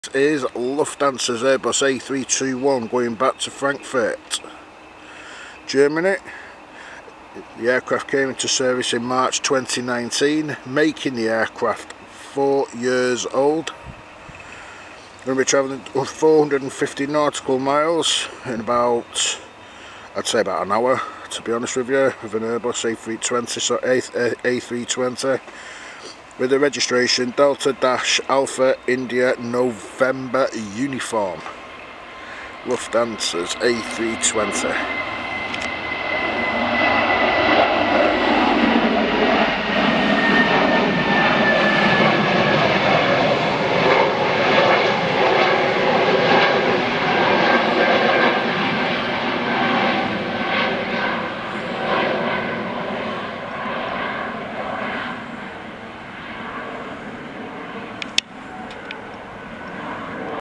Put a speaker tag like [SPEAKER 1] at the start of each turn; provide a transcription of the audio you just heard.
[SPEAKER 1] Is Lufthansa's Airbus A321 going back to Frankfurt, Germany. The aircraft came into service in March 2019, making the aircraft 4 years old. We're going to be travelling 450 nautical miles in about, I'd say about an hour, to be honest with you, with an Airbus A320, with the registration Delta Alpha India November uniform. Lufthansa's A320.